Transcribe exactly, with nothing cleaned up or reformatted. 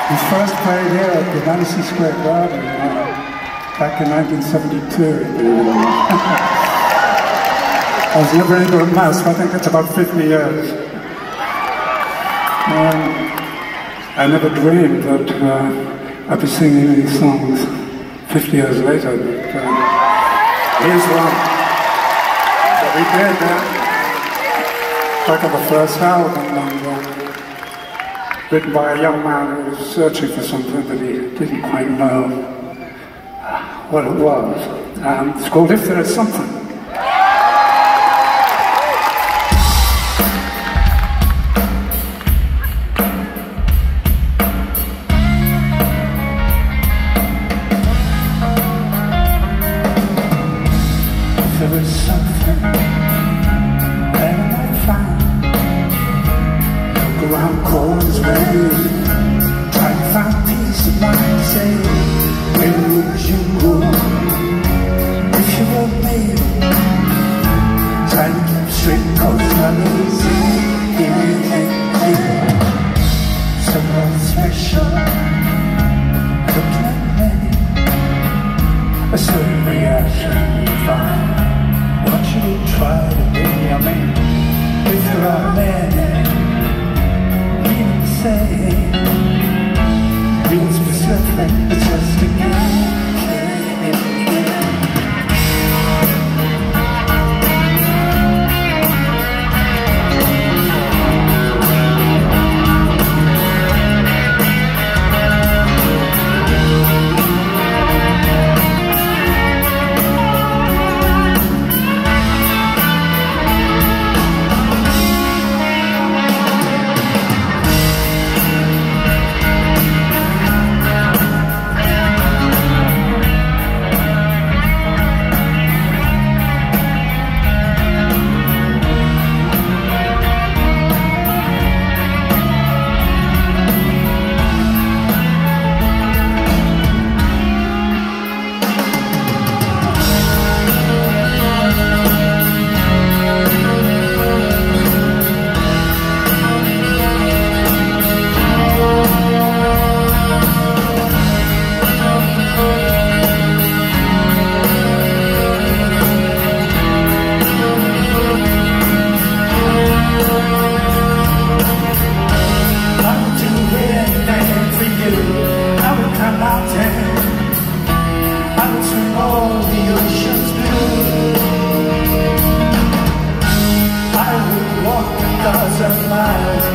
We first played here at the Madison Square Garden uh, back in nineteen seventy-two. I was never into a mass, I think it's about fifty years. Um, I never dreamed that uh, I'd be singing these songs fifty years later, but uh, here's one that we did uh, back at the first album, and, uh, written by a young man who was searching for something that he didn't quite know what it was. Um, it's called If There Is Something. There was something that I found. Look around corners where you try to find peace of mind. Say, where would you go if you were me? Try to keep straight, cause others anything here. Someone special looking at me. A certain reaction you find. What you try to be, I mean, if there are many, even say, real specific, it's just a game. Miles